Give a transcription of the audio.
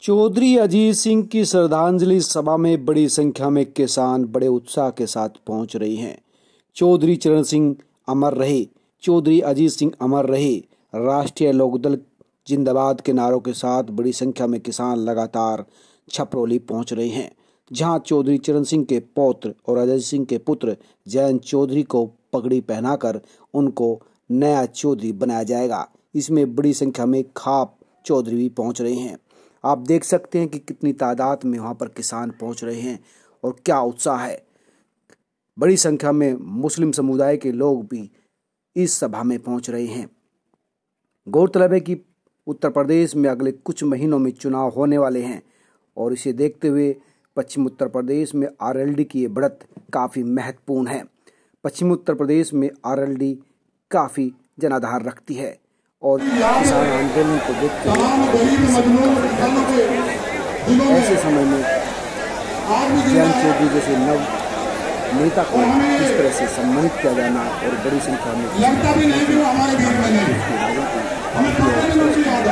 चौधरी अजीत सिंह की श्रद्धांजलि सभा में बड़ी संख्या में किसान बड़े उत्साह के साथ पहुंच रहे हैं। चौधरी चरण सिंह अमर रहे, चौधरी अजीत सिंह अमर रहे, राष्ट्रीय लोकदल जिंदाबाद के नारों के साथ बड़ी संख्या में किसान लगातार छपरौली पहुंच रहे हैं, जहां चौधरी चरण सिंह के पौत्र और अजय सिंह के पुत्र जयंत चौधरी को पगड़ी पहनाकर उनको नया चौधरी बनाया जाएगा। इसमें बड़ी संख्या में खाप चौधरी भी पहुंच रहे हैं। आप देख सकते हैं कि कितनी तादाद में वहां पर किसान पहुंच रहे हैं और क्या उत्साह है। बड़ी संख्या में मुस्लिम समुदाय के लोग भी इस सभा में पहुंच रहे हैं। गौरतलब है कि उत्तर प्रदेश में अगले कुछ महीनों में चुनाव होने वाले हैं और इसे देखते हुए पश्चिम उत्तर प्रदेश में आरएलडी की ये बढ़त काफ़ी महत्वपूर्ण है। पश्चिम उत्तर प्रदेश में आरएलडी काफ़ी जनाधार रखती है और किसान आंदोलन को देखते हुए ऐसे समय में जयंत चौधरी जैसे नव नेता को इस तरह से सम्मानित किया जाना और बड़ी संख्या में